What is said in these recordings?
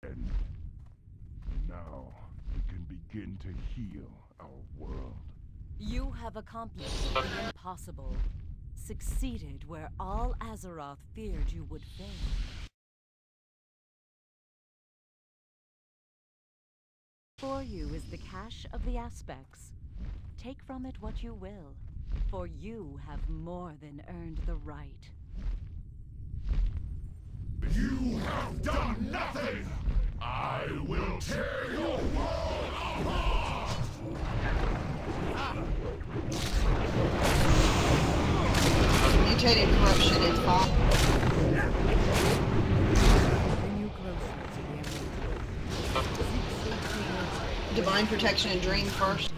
then. Now we can begin to heal our world. You have accomplished the impossible. Succeeded where all Azeroth feared you would fail. For you is the cache of the aspects. Take from it what you will, for you have more than earned the right. You have done nothing! I will tear your world apart! Mutated corruption in 5. Divine protection and dream first.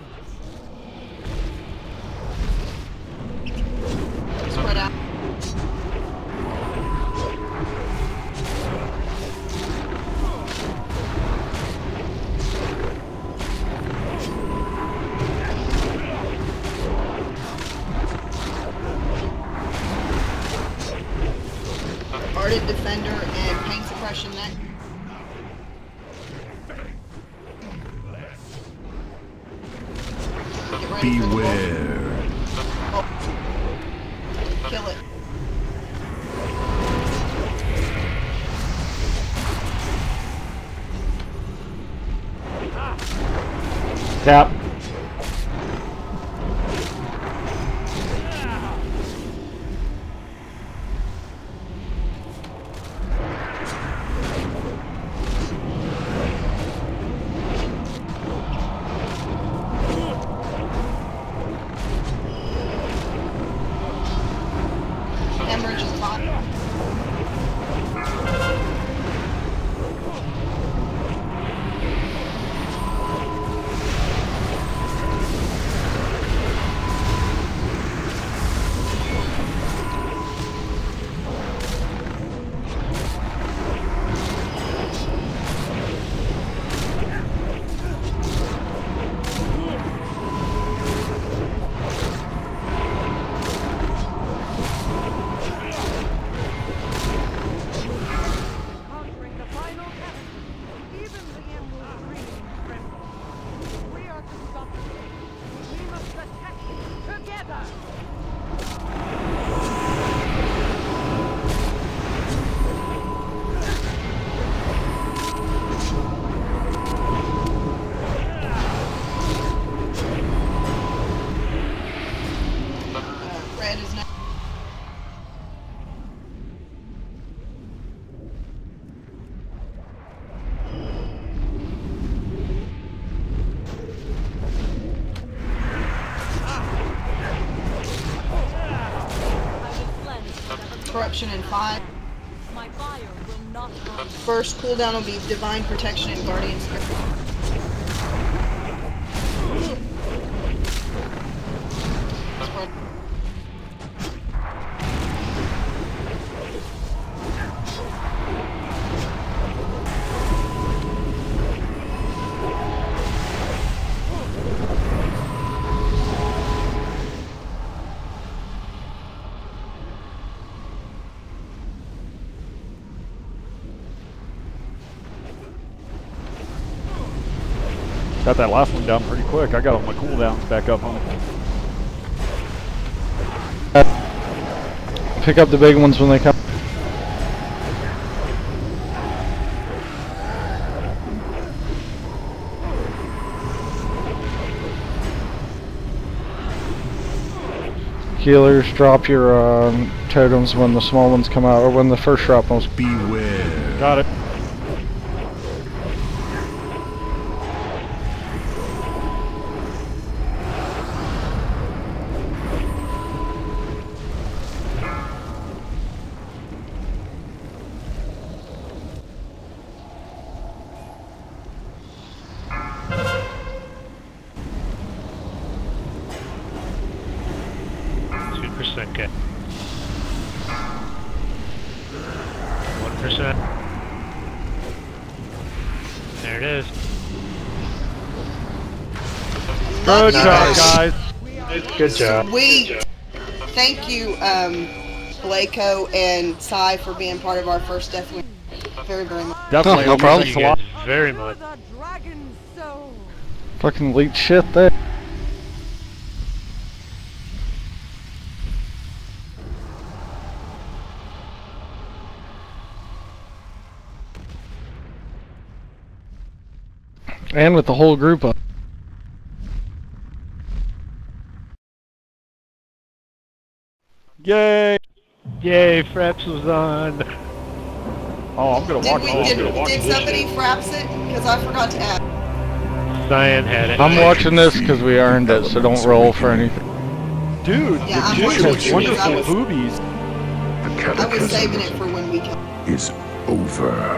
Spread out. Ardent Defender and Pain Suppression next. Beware. Oh. Kill it. Tap. Hemorrhage is hot. Red is not. Corruption in 5. My fire will not burn. First cooldown will be Divine Protection and Guardian Spirit. Spread. Got that last one down pretty quick. I got all my cooldowns back up on it. Pick up the big ones when they come. Healers, drop your totems when the small ones come out, or when the first drop ones. Beware. Got it. Okay. 1%. There it is. Good job, guys. Good job. Sweet. Thank you, Blako and Sai, for being part of our first Deathwing. Very, very much. Definitely. no problem. Thanks Thank a you lot. guys very much. The dragon soul. Fucking elite shit there. And with the whole group up. Yay! Yay, Fraps was on. Oh, I'm gonna walk. Did somebody fraps it? Because I forgot to add. Cyan had it. I'm watching this because we earned it, so don't roll for anything. Dude, Yeah, I'm the watching dude it has too, 'cause I wonderful was- boobies. The I was saving it cataclysm for when we come. is over.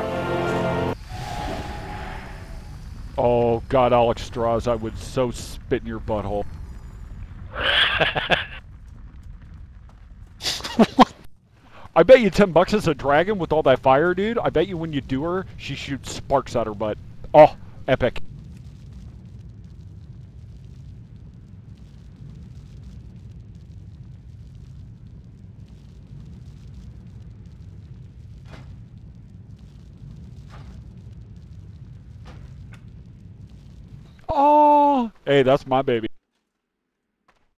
Oh God, Alex Strauss, I would so spit in your butthole. I bet you $10 is a dragon with all that fire, dude. I bet you when you do her, she shoots sparks out her butt. Oh, epic. Oh, hey, that's my baby.